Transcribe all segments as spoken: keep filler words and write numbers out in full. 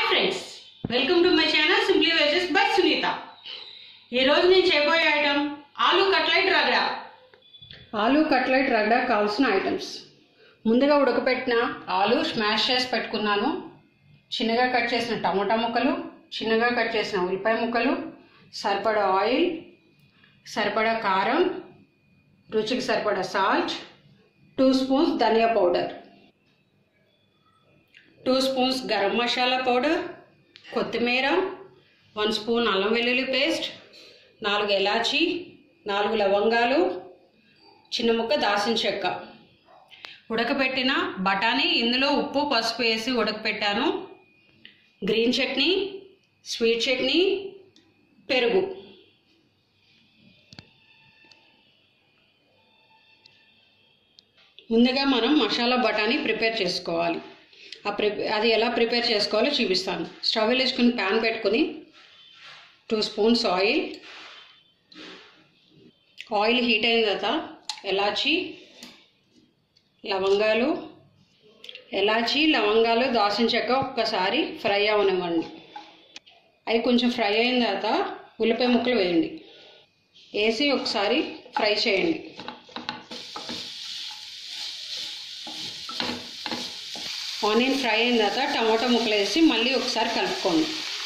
Friends welcome to my channel simply veggies by Sunita. ఈ రోజు నేను చేయబోయే ఐటమ్ ఆలు కట్లెట్ రగడా। ఆలు కట్లెట్ రగడా కావాల్సిన ఐటమ్స్ ముందుగా ఉడకబెట్టిన ఆలు స్మాష్ చేసి పెట్టుకున్నాను। చిన్నగా కట్ చేసిన టమాటా ముక్కలు, చిన్నగా కట్ చేసిన ఉల్లిపాయ ముక్కలు, సరిపడా ఆయిల్, సరిపడా కారం, రుచికి సరిపడా salt, two spoons dhania powder, two spoons garam masala powder, కొత్తిమీర, వన్ స్పూన్ అల్లం వెల్లుల్లి పేస్ట్, నాలుగు ఎలాచి, నాలుగు లవంగాలు, చిన్న ముక్క దాల్చిన చెక్క, ఉడకపెట్టిన బఠానీ, ఇందులో ఉప్పు పసుపు వేసి ఉడకపెట్టాను, గ్రీన్ చట్నీ, స్వీట్ చట్నీ, పెరుగు। ముందుగా మనం మసాలా బఠానీ ప్రిపేర్ చేసుకోవాలి। ఆ ప్రిపే అది ఎలా ప్రిపేర్ చేసుకోవాలో చూపిస్తాను। స్టవ్ వెలిగించుకుని ప్యాన్ పెట్టుకుని two spoons oil oil heat అయిన తర్వాత ఎలాచి, లవంగాలు ఎలాచి లవంగాలు దాల్చిన చెక్క ఒక్కసారి ఫ్రై అవనివ్వండి। అవి కొంచెం ఫ్రై అయిన తర్వాత ఉల్లిపాయ ముక్కలు వేయండి, వేసి ఒకసారి ఫ్రై చేయండి। ఆనియన్ ఫ్రై అయిన తర్వాత టమాటా ముక్కలు వేసి మళ్ళీ ఒకసారి కలుపుకోండి।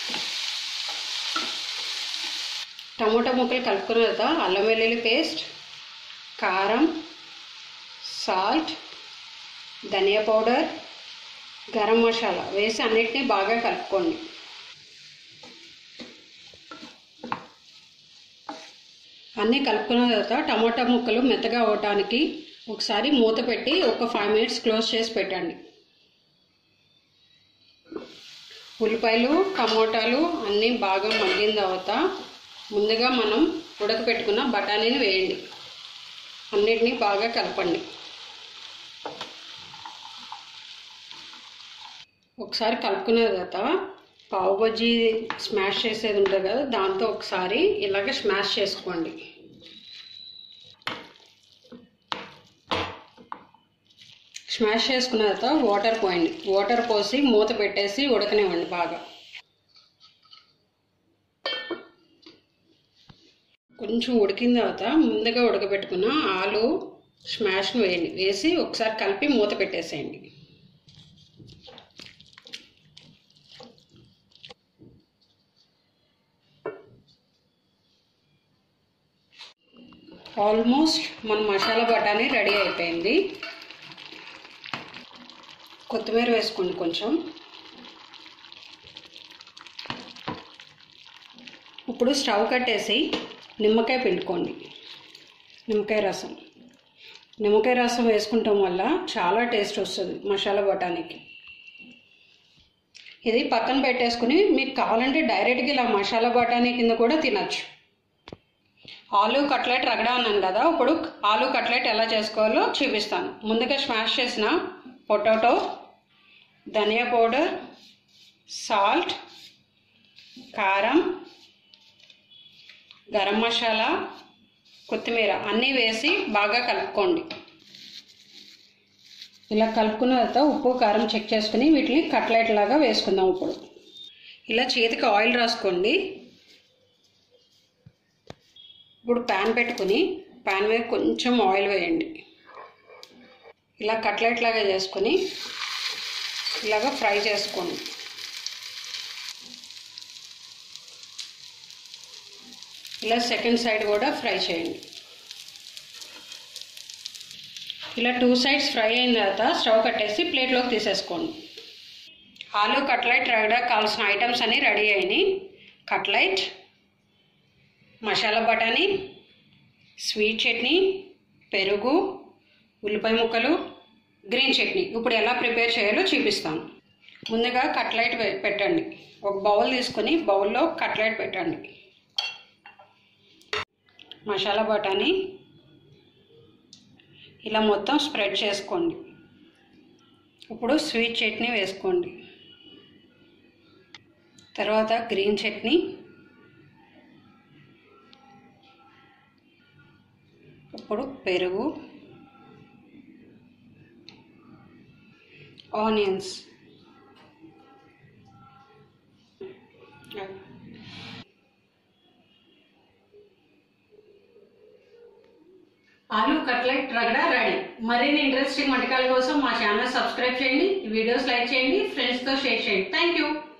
టమాటా ముక్కలు కలుపుకున్న తర్వాత అల్లం వెల్లుల్లి పేస్ట్, కారం, సాల్ట్, ధనియా పౌడర్, గరం మసాలా వేసి అన్నిటినీ బాగా కలుపుకోండి। అన్నీ కలుపుకున్న తర్వాత టమాటా ముక్కలు మెత్తగా అవ్వటానికి ఒకసారి మూత పెట్టి ఒక ఫైవ్ మినిట్స్ క్లోజ్ చేసి పెట్టండి। ఉల్లిపాయలు టమోటాలు అన్నీ బాగా మగ్గిన తర్వాత ముందుగా మనం ఉడకపెట్టుకున్న బఠానీని వేయండి, అన్నిటినీ బాగా కలపండి। ఒకసారి కలుపుకున్న తర్వాత పావు బజ్జీ స్మాష్ చేసేది ఉంటుంది కదా, దాంతో ఒకసారి ఇలాగ స్మాష్ చేసుకోండి। స్మాష్ చేసుకున్న తర్వాత వాటర్ పోయండి, వాటర్ పోసి మూత పెట్టేసి ఉడకనివ్వండి బాగా। కొంచెం ఉడికిన తర్వాత ముందుగా ఉడకబెట్టుకున్న ఆలు స్మాష్ను వేయండి, వేసి ఒకసారి కలిపి మూత పెట్టేసేయండి। ఆల్మోస్ట్ మన మసాలా బఠానీ రెడీ అయిపోయింది। కొత్తిమీర వేసుకోండి కొంచెం। ఇప్పుడు స్టవ్ కట్టేసి నిమ్మకాయ పిండుకోండి, నిమ్మకాయ రసం నిమ్మకాయ రసం వేసుకుంటాం వల్ల చాలా టేస్ట్ వస్తుంది మసాలా బఠానీకి। ఇది పక్కన పెట్టేసుకుని మీకు కావాలంటే డైరెక్ట్గా ఇలా మసాలా బఠానీ కింద కూడా తినచ్చు। ఆలు కట్లెట్ రగడా అన్నాను కదా, ఇప్పుడు ఆలు కట్లెట్ ఎలా చేసుకోవాలో చూపిస్తాను। ముందుగా స్మాష్ చేసిన పొటాటో, ధనియా పౌడర్, సాల్ట్, కారం, గరం మసాలా, కొత్తిమీర అన్నీ వేసి బాగా కలుపుకోండి। ఇలా కలుపుకున్న తర్వాత ఉప్పు కారం చెక్ చేసుకుని వీటిని కట్లెట్ లాగా వేసుకుందాం। ఇప్పుడు ఇలా చేతికి ఆయిల్ రాసుకోండి। ఇప్పుడు ప్యాన్ పెట్టుకుని ప్యాన్ మీద కొంచెం ఆయిల్ వేయండి, ఇలా కట్లెట్ లాగా చేసుకొని ఇలాగా ఫ్రై చేసుకోండి। ఇలా సెకండ్ సైడ్ కూడా ఫ్రై చేయండి। ఇలా టూ సైడ్స్ ఫ్రై అయిన తర్వాత స్టవ్ కట్టేసి ప్లేట్లోకి తీసేసుకోండి। ఆలు కట్లెట్ రగడా కావాల్సిన ఐటమ్స్ అన్నీ రెడీ అయినాయి। కట్లెట్, మసాలా బఠానీ, స్వీట్ చట్నీ, పెరుగు, ఉల్లిపాయ ముక్కలు, గ్రీన్ చట్నీ। ఇప్పుడు ఎలా ప్రిపేర్ చేయాలో చూపిస్తాను। ముందుగా కట్లెట్ పెట్టండి, ఒక బౌల్ తీసుకొని బౌల్లో కట్లెట్ పెట్టండి, మసాలా బఠానీ ఇలా మొత్తం స్ప్రెడ్ చేసుకోండి। ఇప్పుడు స్వీట్ చట్నీ వేసుకోండి, తర్వాత గ్రీన్ చట్నీ, ఇప్పుడు పెరుగు, onions, aloo cutlet ragda ready. మరిన్ని ఇంట్రెస్టింగ్ వంటకాల కోసం మా ఛానల్ సబ్స్క్రైబ్ చేయండి, వీడియోస్ లైక్ చేయండి, ఫ్రెండ్స్తో షేర్ చేయండి. Thank you.